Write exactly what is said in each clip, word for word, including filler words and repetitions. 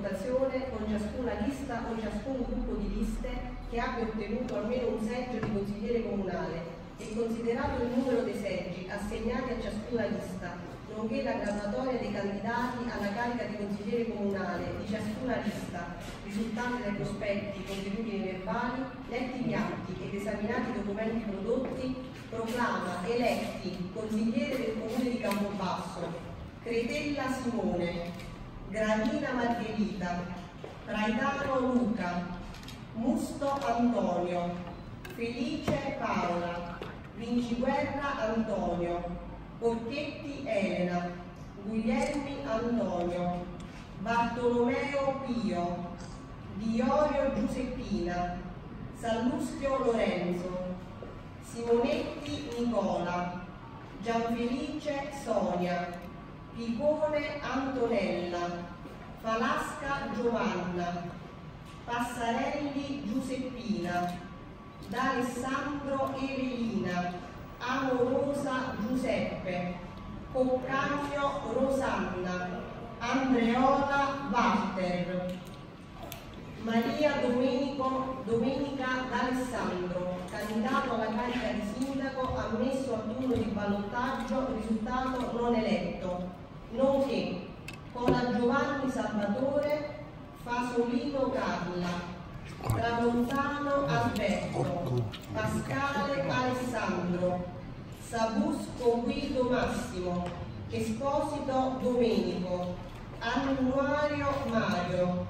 votazione con ciascuna lista o ciascun gruppo di liste che abbia ottenuto almeno un seggio di consigliere comunale e considerato il numero dei seggi assegnati a ciascuna lista, nonché la graduatoria dei candidati alla carica di consigliere comunale di ciascuna lista, risultante dai prospetti contenuti nei verbali, letti gli atti ed esaminati i documenti prodotti, proclama eletti consigliere del Comune di Campobasso Cretella Simone, Gravina Margherita, Traitano Luca, Musto Antonio, Felice Paola, Vinciguerra Antonio, Porchetti Elena, Guglielmi Antonio, Bartolomeo Pio, Diorio Giuseppina, Sallustio Lorenzo, Simonetti Nicola, Gianfelice Sonia, Picone Antonella, Falasca Giovanna, Passarelli Giuseppina, D'Alessandro Evelina, Amorosa Giuseppe, Coccagno Rosanna, Andreola Walter, Maria Domenico, Domenica D'Alessandro, candidato alla carica di sindaco ammesso al turno di ballottaggio, risultato non eletto, nonché Cola Giovanni Salvatore, Fasolino Carla, Tramontano Alberto, Pascale Alessandro, Sabusco Guido Massimo, Esposito Domenico, Annuario Mario,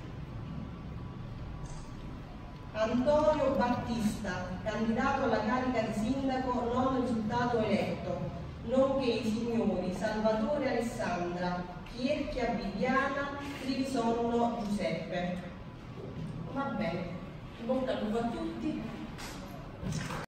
Antonio Battista, candidato alla carica di sindaco non risultato eletto, nonché i signori Salvatore Alessandra, Chierchia Viviana, Trivisonno Giuseppe. Va bene, bocca al lupo a tutti.